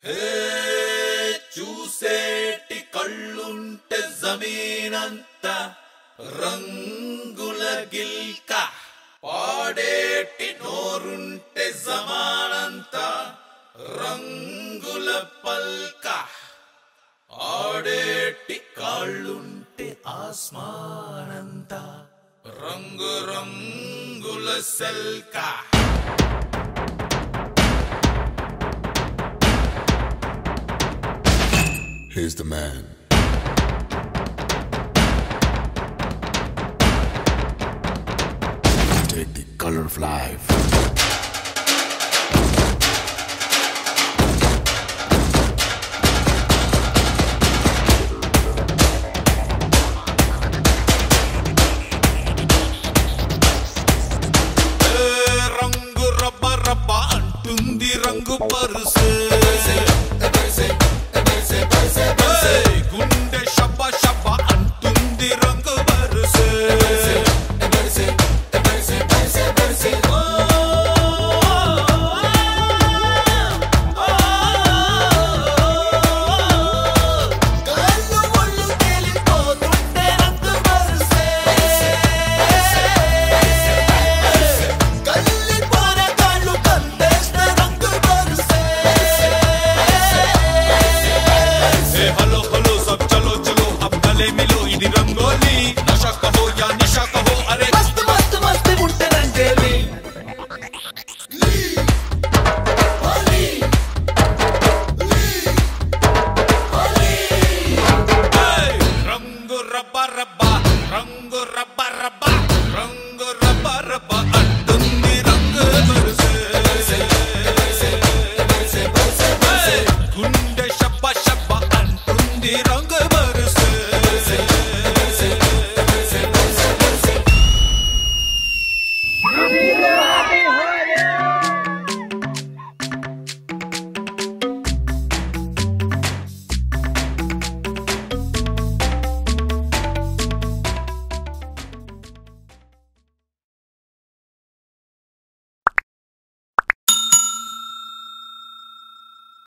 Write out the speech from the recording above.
చూసేటి కళ్ళుంటే జమీనంత రంగుల గిల్క, పాడేటి నోరుంటే జమానంత రంగుల పల్క, ఆడేటి కాళ్ళుంటే ఆస్మానంత రంగు రంగుల సెల్క. Here's the man. Take the color of life. రంగు రబ్బ రబ్బ అంటుంది రంగు పరుసే,